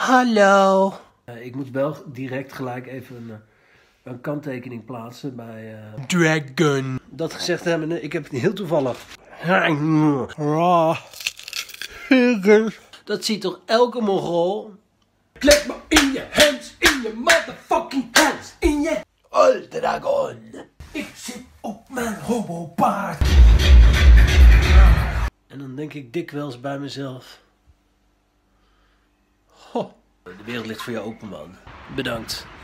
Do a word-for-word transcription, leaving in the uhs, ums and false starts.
Hallo. Uh, ik moet wel direct gelijk even een, een kanttekening plaatsen bij... Uh... Dragon. Dat gezegd hebben, ik heb het heel toevallig. Dat ziet toch elke Mongool? Klik me in je hands, in je motherfucking hands, in je... Oh, dragon. Ik zit op mijn hobopaard. En dan denk ik dikwijls bij mezelf. Ho, de wereld ligt voor jou open, man. Bedankt.